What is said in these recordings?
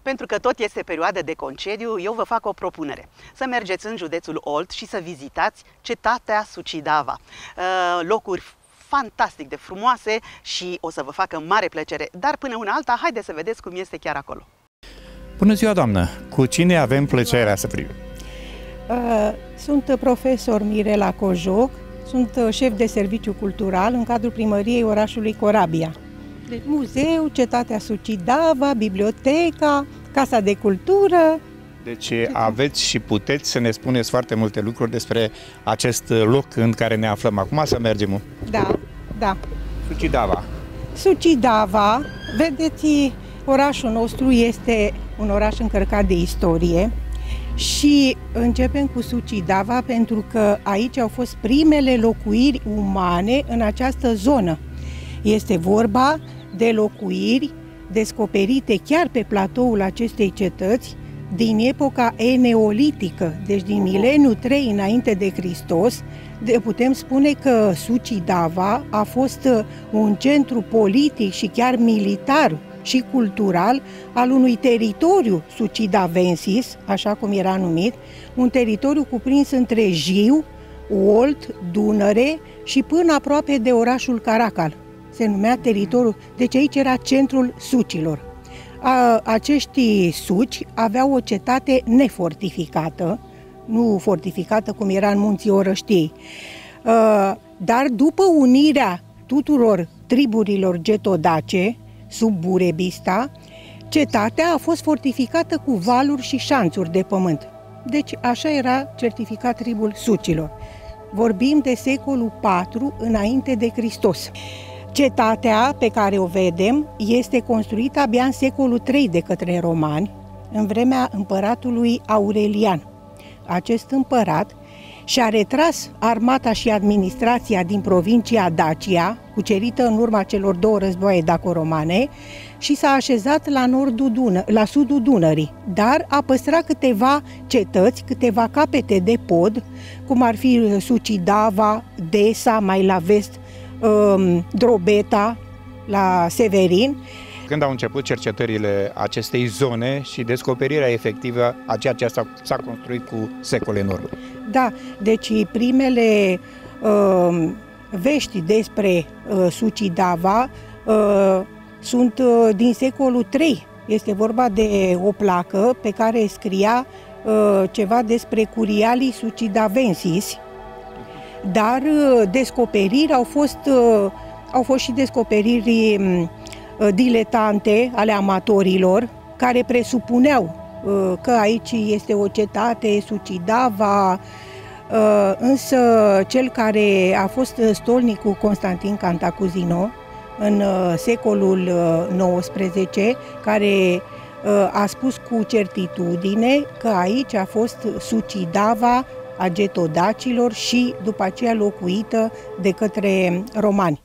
Pentru că tot este perioadă de concediu, eu vă fac o propunere. Să mergeți în județul Olt și să vizitați cetatea Suceava. Locuri fantastic de frumoase și o să vă facă mare plăcere. Dar până una alta, haideți să vedeți cum este chiar acolo. Bună ziua, doamnă! Cu cine avem plăcerea să privim? Sunt profesor Mirela Cojoc, sunt șef de serviciu cultural în cadrul primăriei orașului Corabia. Deci, muzeu, cetatea Suceava, biblioteca, casa de cultură. Deci aveți și puteți să ne spuneți foarte multe lucruri despre acest loc în care ne aflăm acum, să mergem. Da. Suceava. Suceava, vedeți, orașul nostru este un oraș încărcat de istorie și începem cu Suceava pentru că aici au fost primele locuiri umane în această zonă. Este vorba de locuiri descoperite chiar pe platoul acestei cetăți din epoca eneolitică, deci din mileniul 3 înainte de Hristos. Putem spune că Suceava a fost un centru politic și chiar militar și cultural al unui teritoriu sucedavensis, așa cum era numit, un teritoriu cuprins între Jiu, Olt, Dunăre și până aproape de orașul Caracal. Se numea teritoriul, deci aici era centrul sucilor. Acești suci aveau o cetate nefortificată, nu fortificată cum era în munții Orăștiei, dar după unirea tuturor triburilor getodace sub Burebista, cetatea a fost fortificată cu valuri și șanțuri de pământ. Deci așa era certificat tribul sucilor. Vorbim de secolul IV înainte de Hristos. Cetatea pe care o vedem este construită abia în secolul III de către romani, în vremea împăratului Aurelian. Acest împărat și-a retras armata și administrația din provincia Dacia, cucerită în urma celor două războaie daco-romane, și s-a așezat la sudul Dunării, dar a păstrat câteva cetăți, câteva capete de pod, cum ar fi Suceava, Desa, mai la vest, Drobeta, la Severin. Când au început cercetările acestei zone și descoperirea efectivă a ceea ce s-a construit cu secole în urmă? Da, deci primele vești despre Suceava sunt din secolul III. Este vorba de o placă pe care scria ceva despre Curialii Sucedavensis, dar descoperiri au fost și descoperiri diletante ale amatorilor, care presupuneau că aici este o cetate, Suceava, însă cel care a fost stolnicul Constantin Cantacuzino în secolul XIX, care a spus cu certitudine că aici a fost Suceava a getodacilor și după aceea locuită de către romani.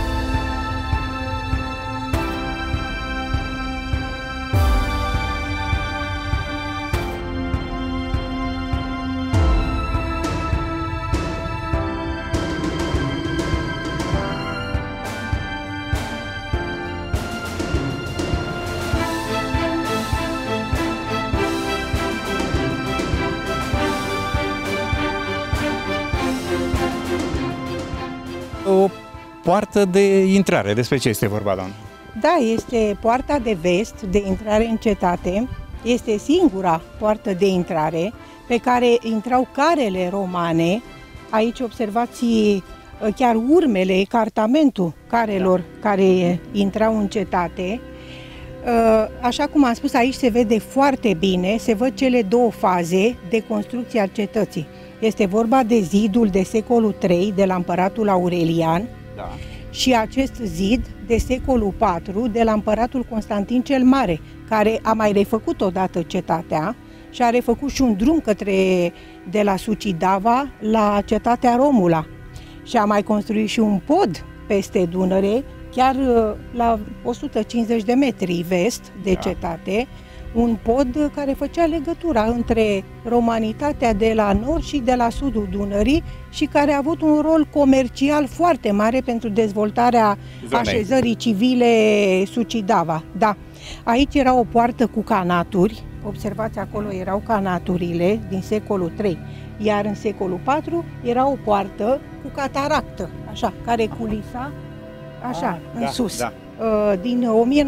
O poartă de intrare. Despre ce este vorba, doamnă? Da, este poarta de vest de intrare în cetate. Este singura poartă de intrare pe care intrau carele romane. Aici observați chiar urmele, cartamentul carelor care intrau în cetate. Așa cum am spus, aici se vede foarte bine, se văd cele două faze de construcție a cetății. Este vorba de zidul de secolul III de la împăratul Aurelian, da, și acest zid de secolul IV de la împăratul Constantin cel Mare, care a mai refăcut odată cetatea și a refăcut și un drum de la Suceava la cetatea Romula. Și a mai construit și un pod peste Dunăre, chiar la 150 de metri vest de cetate, un pod care făcea legătura între romanitatea de la nord și de la sudul Dunării și care a avut un rol comercial foarte mare pentru dezvoltarea așezării civile Suceava. Da. Aici era o poartă cu canaturi, observați, acolo erau canaturile din secolul III, iar în secolul IV era o poartă cu cataractă, așa, care culisa așa, în sus. Da. Din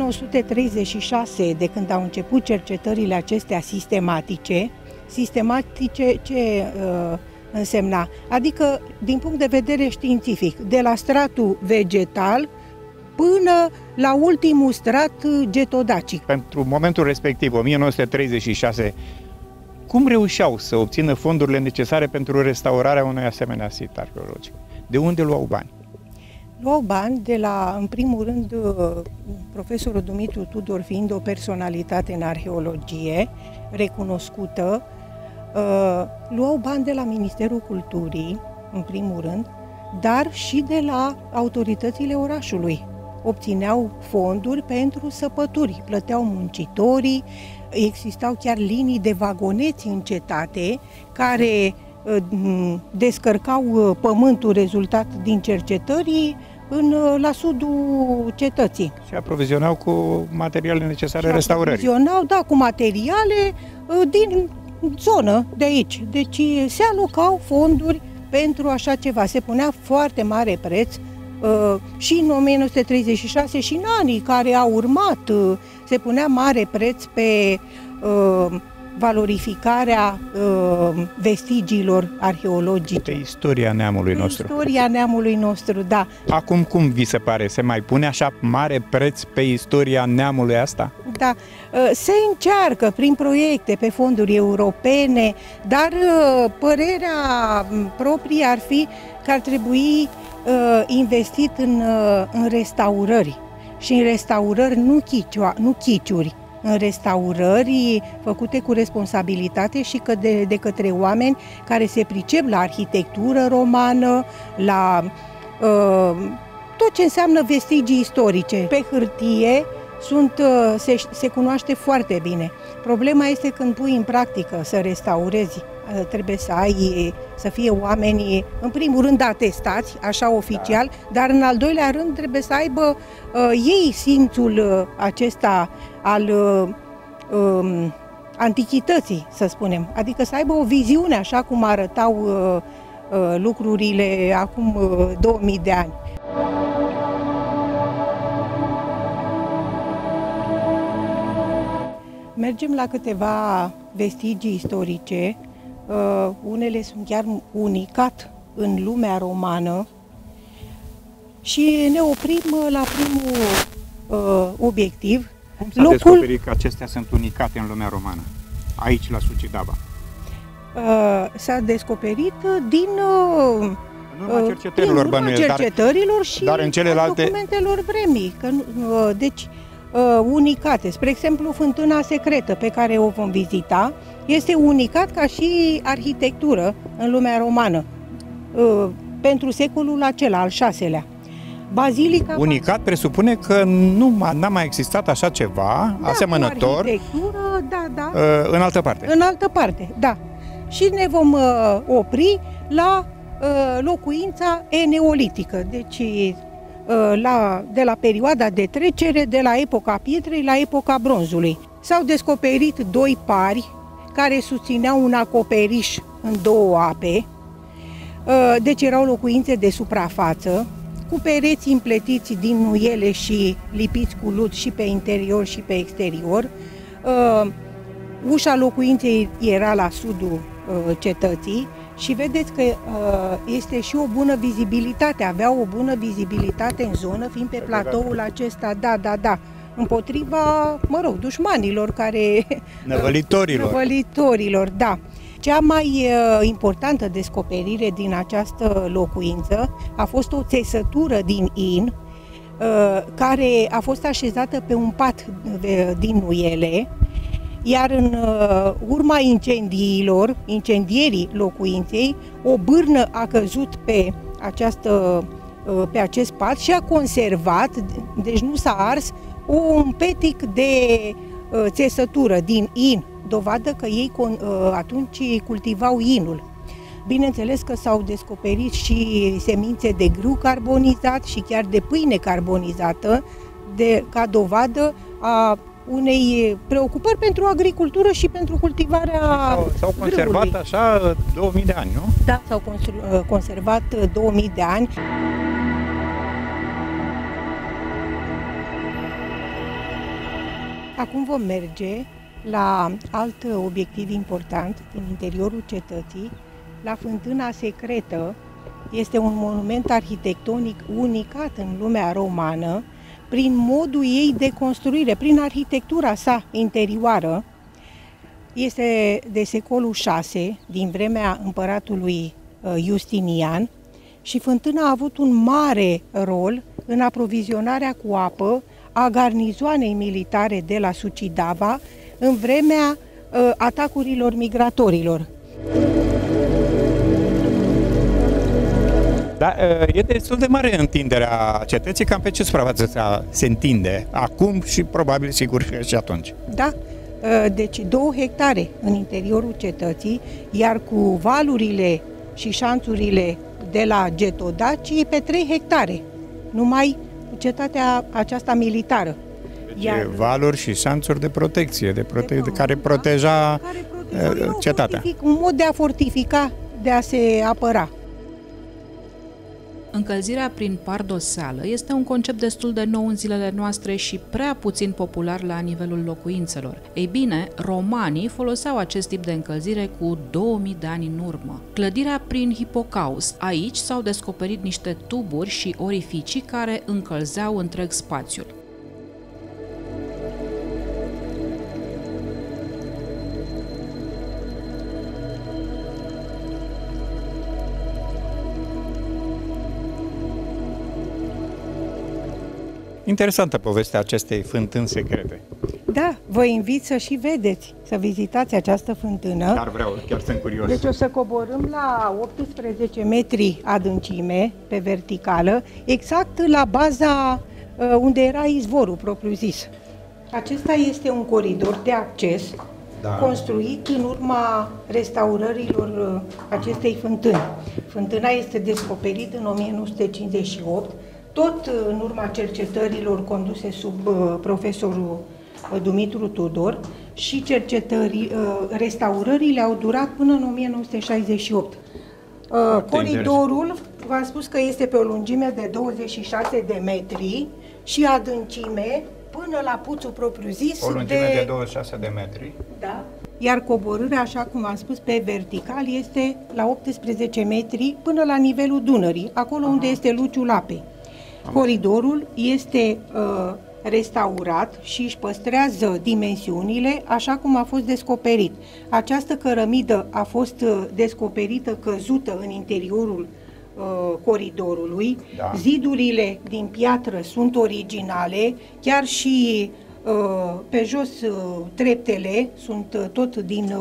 1936, de când au început cercetările acestea sistematice ce însemna? Adică, din punct de vedere științific, de la stratul vegetal până la ultimul strat getodacic. Pentru momentul respectiv, 1936, cum reușeau să obțină fondurile necesare pentru restaurarea unui asemenea sit arheologic? De unde luau bani? Luau bani de la, în primul rând, profesorul Dumitru Tudor fiind o personalitate în arheologie recunoscută, luau bani de la Ministerul Culturii, în primul rând, dar și de la autoritățile orașului. Obțineau fonduri pentru săpături, plăteau muncitorii, existau chiar linii de vagoneți în cetate care descărcau pământul rezultat din cercetării la sudul cetății. Și aprovizionau cu materiale necesare restaurării. Aprovizionau, da, cu materiale din zonă de aici. Deci se alocau fonduri pentru așa ceva. Se punea foarte mare preț și în 1936 și în anii care au urmat se punea mare preț pe valorificarea vestigiilor arheologice. Pe istoria neamului nostru. Istoria neamului nostru, da. Acum cum vi se pare? Se mai pune așa mare preț pe istoria neamului asta? Da, se încearcă prin proiecte, pe fonduri europene, dar părerea proprie ar fi că ar trebui investit în restaurări. Și în restaurări nu chiciuri, în restaurări făcute cu responsabilitate și de către oameni care se pricep la arhitectură romană, la tot ce înseamnă vestigii istorice. Pe hârtie se cunoaște foarte bine. Problema este când pui în practică să restaurezi. Trebuie să fie oamenii, în primul rând, atestați, așa oficial, dar în al doilea rând trebuie să aibă ei simțul acesta al antichității, să spunem. Adică să aibă o viziune, așa cum arătau lucrurile acum 2000 de ani. Mergem la câteva vestigii istorice. Unele sunt chiar unicat în lumea romană și ne oprim la primul obiectiv. Cum s-a descoperit că acestea sunt unicate în lumea romană, aici la Suceava? S-a descoperit din urma cercetărilor și dar în celelalte documentelor vremii. Deci, unicate. Spre exemplu, Fântâna Secretă, pe care o vom vizita, este unicat ca și arhitectură în lumea romană, pentru secolul acela, al VI-lea. Bazilica... Unicat presupune că n-a mai existat așa ceva, da, asemănător, arhitectură, da. În altă parte. În altă parte, da. Și ne vom opri la locuința eneolitică, deci de la perioada de trecere, de la epoca pietrei la epoca bronzului. S-au descoperit doi pari care susțineau un acoperiș în două ape, deci erau locuințe de suprafață, cu pereți împletiți din nuiele și lipiți cu lut și pe interior și pe exterior. Ușa locuinței era la sudul cetății și vedeți că este și o bună vizibilitate, avea o bună vizibilitate în zonă, fiind pe platoul acesta, da, împotriva, dușmanilor care... Năvălitorilor, da. Cea mai importantă descoperire din această locuință a fost o țesătură din in, care a fost așezată pe un pat din nuiele, iar în urma incendierii locuinței, o bârnă a căzut pe acest pat și a conservat, deci nu s-a ars, un petic de țesătură din in, dovadă că ei atunci cultivau inul. Bineînțeles că s-au descoperit și semințe de grâu carbonizat și chiar de pâine carbonizată, ca dovadă a unei preocupări pentru agricultură și pentru cultivarea S-au conservat grâului. așa 2000 de ani, nu? Da, s-au conservat 2000 de ani. Acum vom merge la alt obiectiv important din interiorul cetății, la Fântâna Secretă. Este un monument arhitectonic unicat în lumea romană, prin modul ei de construire, prin arhitectura sa interioară. Este de secolul VI, din vremea împăratului Justinian, și fântâna a avut un mare rol în aprovizionarea cu apă a garnizoanei militare de la Suceava în vremea atacurilor migratorilor. Da, e destul de mare întinderea cetății, cam pe ce suprafață se întinde acum și probabil sigur și atunci. Da, deci 2 hectare în interiorul cetății, iar cu valurile și șanțurile de la Getodaci e pe 3 hectare, numai cetatea aceasta militară. Deci valuri și șanțuri de protecție, care proteja cetatea. Un mod de a fortifica, de a se apăra. Încălzirea prin pardoseală este un concept destul de nou în zilele noastre și prea puțin popular la nivelul locuințelor. Ei bine, romanii foloseau acest tip de încălzire cu 2000 de ani în urmă. Clădirea prin hipocaust. Aici s-au descoperit niște tuburi și orificii care încălzeau întreg spațiul. Interesantă povestea acestei fântâni secrete. Da, vă invit să și vedeți, să vizitați această fântână. Chiar sunt curios. Deci o să coborâm la 18 metri adâncime, pe verticală, exact la baza unde era izvorul propriu-zis. Acesta este un coridor de acces construit în urma restaurărilor acestei fântâni. Fântâna este descoperită în 1958, tot în urma cercetărilor conduse sub profesorul Dumitru Tudor, și restaurările au durat până în 1968. Coridorul, v-am spus că este pe o lungime de 26 de metri și adâncime până la puțul propriu-zis. O lungime de 26 de metri. Da. Iar coborârea, așa cum am spus, pe vertical este la 18 metri până la nivelul Dunării, acolo unde este luciul apei. Coridorul este restaurat și își păstrează dimensiunile așa cum a fost descoperit. Această cărămidă a fost descoperită căzută în interiorul coridorului. Da. Zidurile din piatră sunt originale, chiar și pe jos treptele sunt tot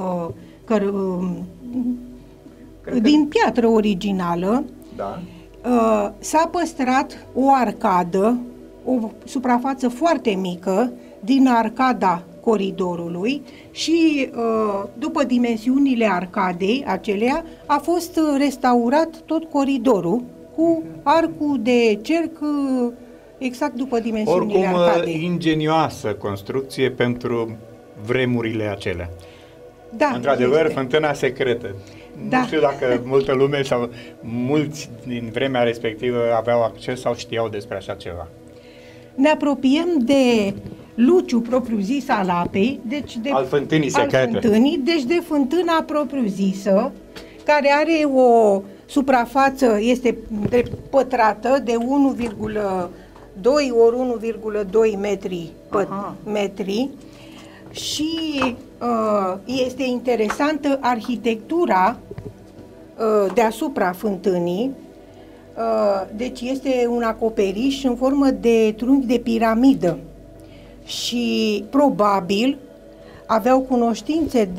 din piatră originală. Da. S-a păstrat o arcadă, o suprafață foarte mică din arcada coridorului și după dimensiunile arcadei acelea a fost restaurat tot coridorul cu arcul de cerc exact după dimensiunile arcadei. Oricum, ingenioasă construcție pentru vremurile acelea. Da, într-adevăr, este. Fântâna secretă. Da. Nu știu dacă multă lume sau mulți din vremea respectivă aveau acces sau știau despre așa ceva. Ne apropiem de luciul propriu-zis al apei, deci de fântânii secrete. Deci de fântâna propriu-zisă, care are o suprafață, este pătrată de 1,2 ori 1,2 metri și este interesantă arhitectura deasupra fântânii. Deci este un acoperiș în formă de trunchi de piramidă și probabil aveau cunoștințe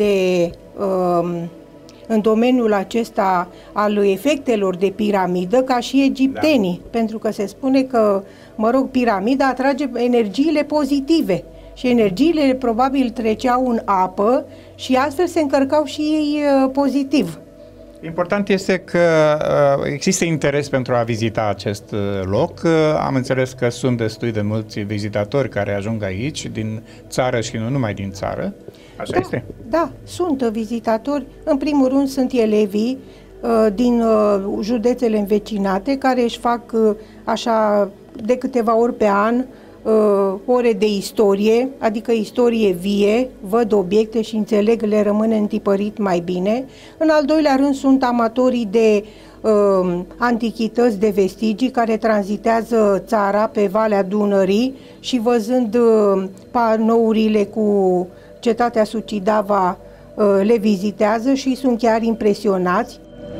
în domeniul acesta al efectelor de piramidă ca și egiptenii, pentru că se spune că, piramida atrage energiile pozitive și energiile probabil treceau în apă și astfel se încărcau și ei pozitiv. Important este că există interes pentru a vizita acest loc. Am înțeles că sunt destui de mulți vizitatori care ajung aici, din țară și nu numai din țară. Așa este? Da, sunt vizitatori. În primul rând sunt elevii din județele învecinate care își fac așa de câteva ori pe an ore de istorie, adică istorie vie, văd obiecte și înțeleg, le rămâne întipărit mai bine. În al doilea rând sunt amatorii de antichități, de vestigii care tranzitează țara pe Valea Dunării și văzând panourile cu cetatea Suceava le vizitează și sunt chiar impresionați.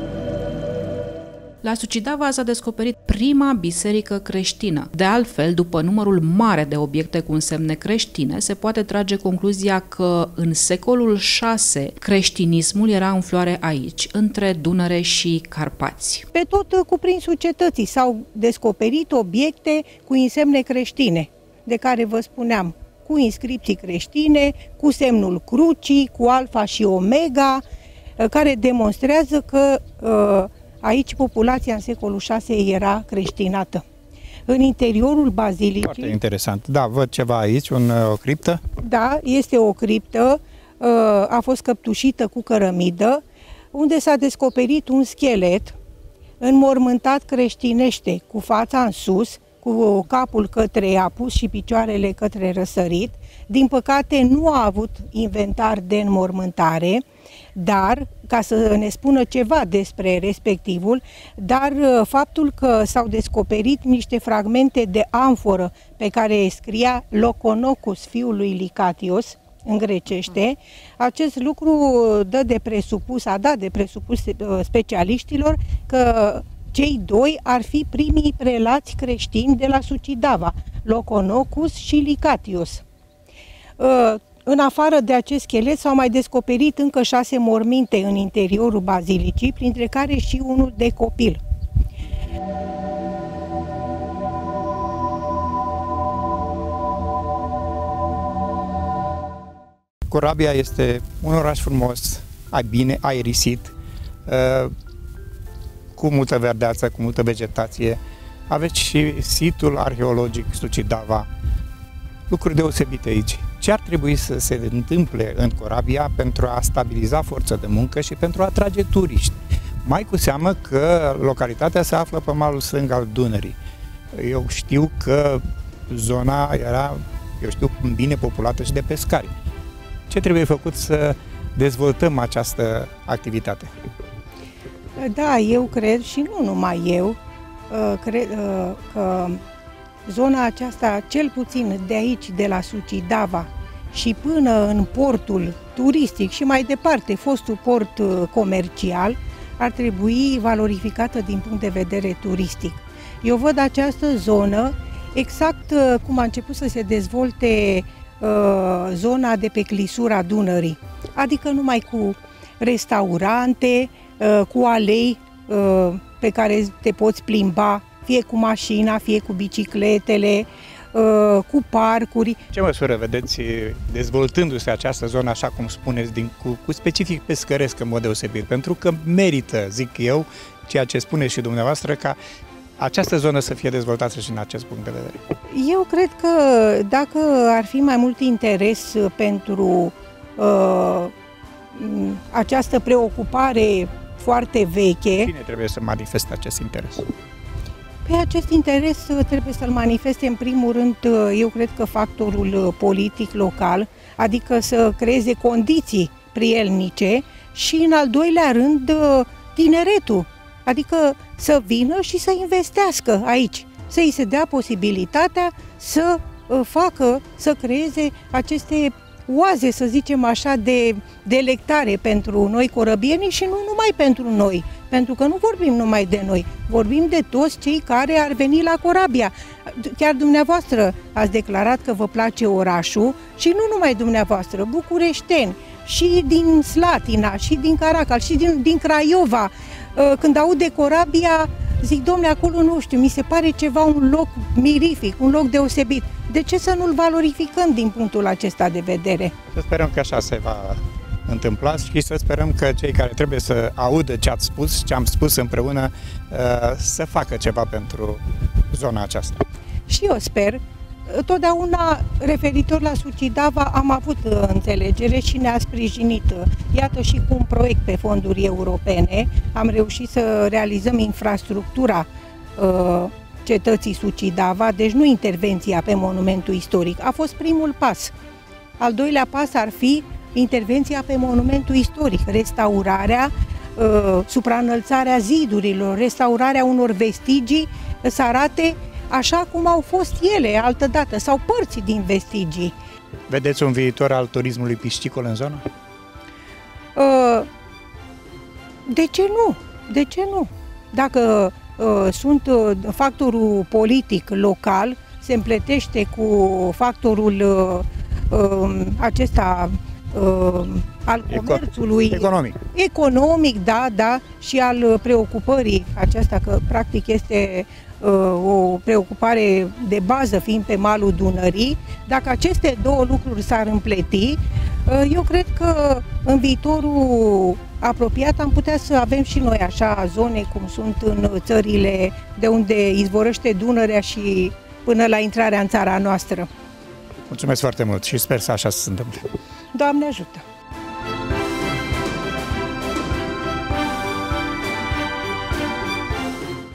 La Suceava s-a descoperit prima biserică creștină. De altfel, după numărul mare de obiecte cu însemne creștine, se poate trage concluzia că în secolul VI creștinismul era în floare aici, între Dunăre și Carpați. Pe tot cuprinsul cetății s-au descoperit obiecte cu însemne creștine, de care vă spuneam, cu inscripții creștine, cu semnul crucii, cu alfa și omega, care demonstrează că aici populația în secolul VI era creștinată. În interiorul bazilicii... Foarte interesant. Da, văd ceva aici, o criptă. Da, este o criptă, a fost căptușită cu cărămidă, unde s-a descoperit un schelet înmormântat creștinește, cu fața în sus, cu capul către apus și picioarele către răsărit. Din păcate nu a avut inventar de înmormântare, dar, ca să ne spună ceva despre respectivul, dar faptul că s-au descoperit niște fragmente de amforă pe care scria Loconocus, fiul lui Licatios, în grecește, acest lucru a dat de presupus specialiștilor că cei doi ar fi primii prelați creștini de la Suceava, Loconocus și Licatios. În afară de acest schelet s-au mai descoperit încă 6 morminte în interiorul bazilicii, printre care și unul de copil. Corabia este un oraș frumos, bine aerisit, cu multă verdeață, cu multă vegetație. Aveți și situl arheologic Suceava, lucruri deosebite aici. Ce ar trebui să se întâmple în Corabia pentru a stabiliza forța de muncă și pentru a atrage turiști? Mai cu seamă că localitatea se află pe malul stâng al Dunării. Eu știu că zona era, bine populată și de pescari. Ce trebuie făcut să dezvoltăm această activitate? Da, eu cred, și nu numai eu, cred că zona aceasta, cel puțin de aici, de la Suceava și până în portul turistic și mai departe, fostul port comercial, ar trebui valorificată din punct de vedere turistic. Eu văd această zonă exact cum a început să se dezvolte zona de pe clisura Dunării, adică numai cu restaurante, cu alei pe care te poți plimba, fie cu mașina, fie cu bicicletele, cu parcuri. Ce măsură vedeți dezvoltându-se această zonă, așa cum spuneți, cu specific pescăresc în mod deosebit? Pentru că merită, zic eu, ceea ce spuneți și dumneavoastră, ca această zonă să fie dezvoltată și în acest punct de vedere. Eu cred că dacă ar fi mai mult interes pentru această preocupare foarte veche... Cine trebuie să manifeste acest interes? Pe acest interes trebuie să-l manifeste în primul rând, eu cred că factorul politic local, adică să creeze condiții prielnice și în al doilea rând tineretul, adică să vină și să investească aici, să îi se dea posibilitatea să facă, să creeze aceste oaze, să zicem așa, de delectare pentru noi corăbienii și nu numai pentru noi, pentru că nu vorbim numai de noi, vorbim de toți cei care ar veni la Corabia. Chiar dumneavoastră ați declarat că vă place orașul și nu numai dumneavoastră, bucureșteni, și din Slatina, și din Caracal, și din Craiova. Când aud de Corabia, zic, domnule, acolo nu știu, mi se pare ceva, un loc mirific, un loc deosebit. De ce să nu-l valorificăm din punctul acesta de vedere? Să sperăm că așa se va întâmpla și să sperăm că cei care trebuie să audă ce ați spus, ce am spus împreună, să facă ceva pentru zona aceasta. Și eu sper. Totdeauna, referitor la Suceava, am avut înțelegere și ne-a sprijinit. Iată și cu un proiect pe fonduri europene am reușit să realizăm infrastructura cetății Suceava, deci nu intervenția pe monumentul istoric. A fost primul pas. Al doilea pas ar fi intervenția pe monumentul istoric, restaurarea, supraînălțarea zidurilor, restaurarea unor vestigii, să arate așa cum au fost ele altădată, sau părți din vestigii. Vedeți un viitor al turismului piscicol în zonă? De ce nu? De ce nu? Dacă sunt factorul politic local, se împletește cu factorul acesta al comerțului economic, da, și al preocupării aceasta, că practic este o preocupare de bază fiind pe malul Dunării. Dacă aceste două lucruri s-ar împleti, eu cred că în viitorul apropiat am putea să avem și noi așa zone cum sunt în țările de unde izvorăște Dunărea și până la intrarea în țara noastră. Mulțumesc foarte mult și sper să așa se întâmple. Doamne ajută!